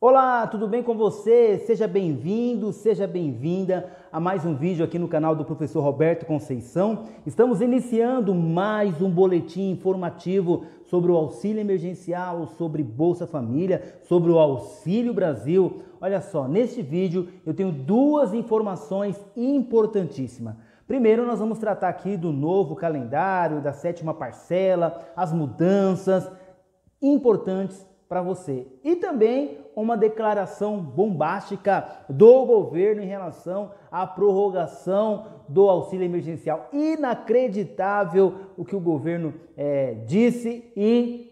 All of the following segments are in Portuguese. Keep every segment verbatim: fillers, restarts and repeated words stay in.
Olá, tudo bem com você? Seja bem-vindo, seja bem-vinda a mais um vídeo aqui no canal do professor Roberto Conceição. Estamos iniciando mais um boletim informativo sobre o auxílio emergencial, sobre Bolsa Família, sobre o Auxílio Brasil. Olha só, neste vídeo eu tenho duas informações importantíssimas. Primeiro, nós vamos tratar aqui do novo calendário, da sétima parcela, as mudanças importantes para você. E também uma declaração bombástica do governo em relação à prorrogação do auxílio emergencial. Inacreditável o que o governo é, disse e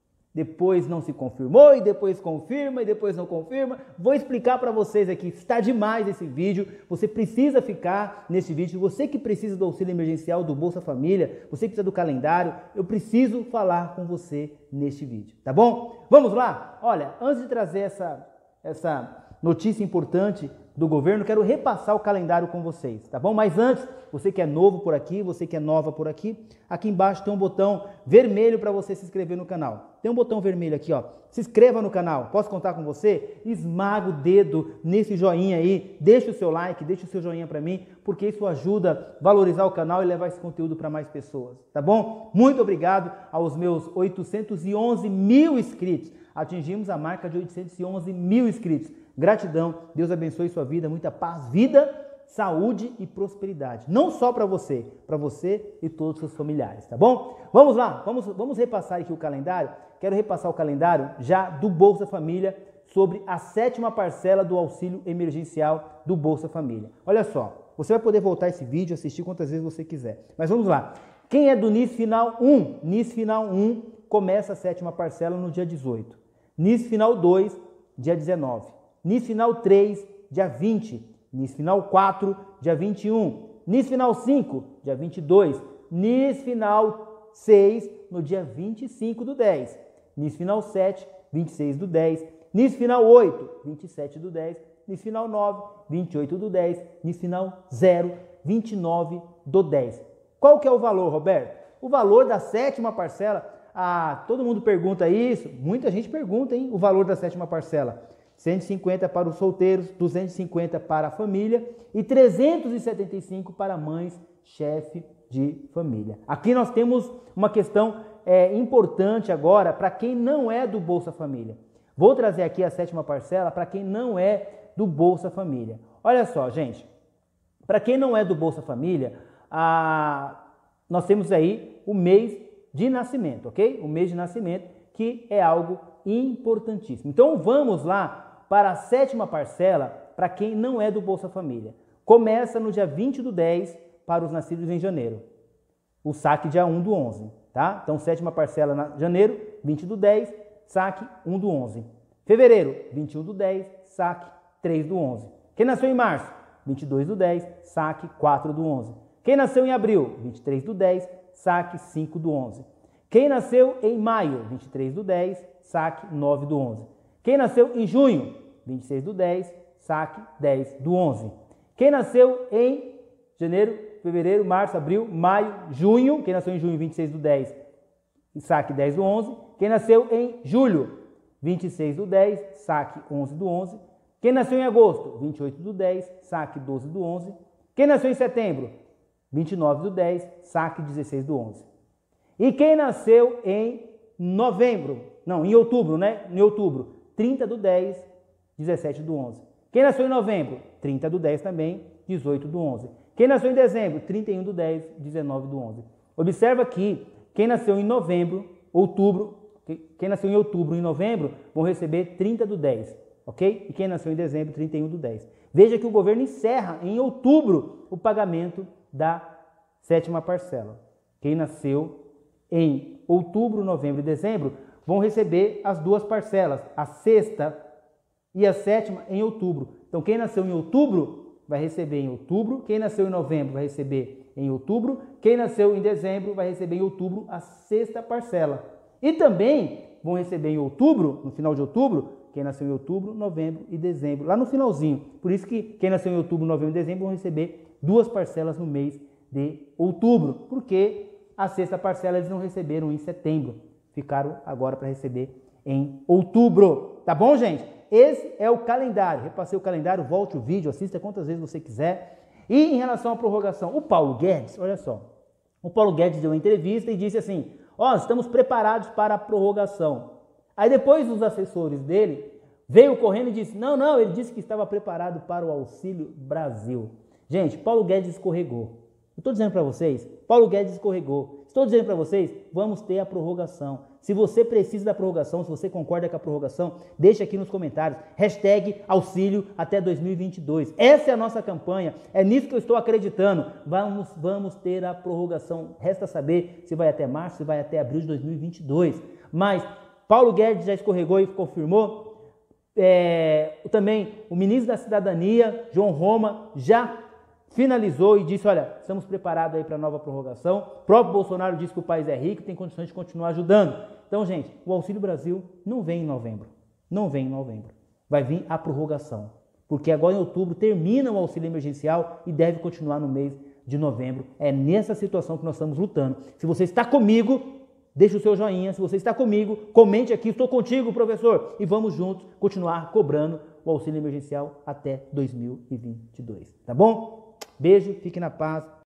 depois não se confirmou, e depois confirma, e depois não confirma. Vou explicar para vocês aqui, está demais esse vídeo, você precisa ficar nesse vídeo, você que precisa do auxílio emergencial, do Bolsa Família, você que precisa do calendário, eu preciso falar com você neste vídeo, tá bom? Vamos lá? Olha, antes de trazer essa, essa notícia importante do governo, quero repassar o calendário com vocês, tá bom? Mas antes, você que é novo por aqui, você que é nova por aqui, aqui embaixo tem um botão vermelho para você se inscrever no canal. Tem um botão vermelho aqui, ó. Se inscreva no canal. Posso contar com você? Esmaga o dedo nesse joinha aí, deixa o seu like, deixa o seu joinha para mim, porque isso ajuda a valorizar o canal e levar esse conteúdo para mais pessoas, tá bom? Muito obrigado aos meus oitocentos e onze mil inscritos. Atingimos a marca de oitocentos e onze mil inscritos. Gratidão, Deus abençoe sua vida, muita paz, vida, saúde e prosperidade. Não só para você, para você e todos os seus familiares, tá bom? Vamos lá, vamos, vamos repassar aqui o calendário. Quero repassar o calendário já do Bolsa Família sobre a sétima parcela do auxílio emergencial do Bolsa Família. Olha só, você vai poder voltar esse vídeo, assistir quantas vezes você quiser. Mas vamos lá. Quem é do N I S Final um? N I S Final um começa a sétima parcela no dia dezoito. N I S Final dois, dia dezenove. N I S Final três, dia vinte. N I S Final quatro, dia vinte e um. N I S Final cinco, dia vinte e dois. N I S Final seis, no dia vinte e cinco do dez. N I S Final sete, vinte e seis do dez. N I S Final oito, vinte e sete do dez. N I S Final nove, vinte e oito do dez. N I S Final zero, vinte e nove do dez. Qual que é o valor, Roberto? O valor da sétima parcela. Ah, todo mundo pergunta isso. Muita gente pergunta, hein? O valor da sétima parcela. cento e cinquenta para os solteiros, duzentos e cinquenta para a família e trezentos e setenta e cinco para mães, chefe de família. Aqui nós temos uma questão é, importante agora para quem não é do Bolsa Família. Vou trazer aqui a sétima parcela para quem não é do Bolsa Família. Olha só, gente, para quem não é do Bolsa Família, a... nós temos aí o mês de nascimento, ok? O mês de nascimento, que é algo importantíssimo. Então vamos lá para a sétima parcela para quem não é do Bolsa Família. Começa no dia vinte do dez para os nascidos em janeiro. O saque dia um do onze, tá? Então sétima parcela em janeiro, vinte do dez, saque um do onze. Fevereiro, vinte e um do dez, saque três do onze. Quem nasceu em março, vinte e dois do dez, saque quatro do onze. Quem nasceu em abril, vinte e três do dez, saque cinco do onze. Quem nasceu em maio, vinte e três do dez, saque nove do onze. Quem nasceu em junho, vinte e seis do dez, saque dez do onze. Quem nasceu em janeiro, fevereiro, março, abril, maio, junho, quem nasceu em junho, vinte e seis do dez, saque dez do onze. Quem nasceu em julho, vinte e seis do dez, saque onze do onze. Quem nasceu em agosto, vinte e oito do dez, saque doze do onze. Quem nasceu em setembro, vinte e nove do dez, saque dezesseis do onze. E quem nasceu em novembro, não, em outubro, né? Em outubro, trinta do dez, dezessete do onze. Quem nasceu em novembro, trinta do dez também, dezoito do onze. Quem nasceu em dezembro, trinta e um do dez, dezenove do onze. Observa que quem nasceu em novembro, outubro, quem nasceu em outubro e em novembro vão receber trinta do dez, ok? E quem nasceu em dezembro, trinta e um do dez. Veja que o governo encerra em outubro o pagamento da sétima parcela. Quem nasceu em outubro, novembro e dezembro vão receber as duas parcelas, a sexta e a sétima em outubro. Então quem nasceu em outubro vai receber em outubro, quem nasceu em novembro vai receber em outubro, quem nasceu em dezembro vai receber em outubro a sexta parcela. E também vão receber em outubro, no final de outubro, quem nasceu em outubro, novembro e dezembro, lá no finalzinho. Por isso que quem nasceu em outubro, novembro e dezembro vão receber duas parcelas no mês de outubro, porque a sexta parcela eles não receberam em setembro, ficaram agora para receber em outubro, tá bom, gente? esse é o calendário. Repassei o calendário, volte o vídeo, assista quantas vezes você quiser. E em relação à prorrogação, o Paulo Guedes, olha só, o Paulo Guedes deu uma entrevista e disse assim, ó, oh, estamos preparados para a prorrogação. Aí depois os assessores dele veio correndo e disse, não, não, ele disse que estava preparado para o Auxílio Brasil. Gente, Paulo Guedes escorregou. Eu estou dizendo para vocês, Paulo Guedes escorregou. Estou dizendo para vocês, vamos ter a prorrogação. Se você precisa da prorrogação, se você concorda com a prorrogação, deixa aqui nos comentários. Hashtag auxílio até dois mil e vinte e dois. Essa é a nossa campanha, é nisso que eu estou acreditando. Vamos, vamos ter a prorrogação. Resta saber se vai até março, se vai até abril de dois mil e vinte e dois. Mas Paulo Guedes já escorregou e confirmou. É, também o ministro da Cidadania, João Roma, já finalizou e disse, olha, estamos preparados aí para a nova prorrogação. O próprio Bolsonaro disse que o país é rico e tem condições de continuar ajudando. Então, gente, o Auxílio Brasil não vem em novembro. Não vem em novembro. Vai vir a prorrogação. Porque agora em outubro termina o auxílio emergencial e deve continuar no mês de novembro. É nessa situação que nós estamos lutando. Se você está comigo, deixa o seu joinha. Se você está comigo, comente aqui. Estou contigo, professor. E vamos juntos continuar cobrando o auxílio emergencial até dois mil e vinte e dois. Tá bom? Beijo, fique na paz.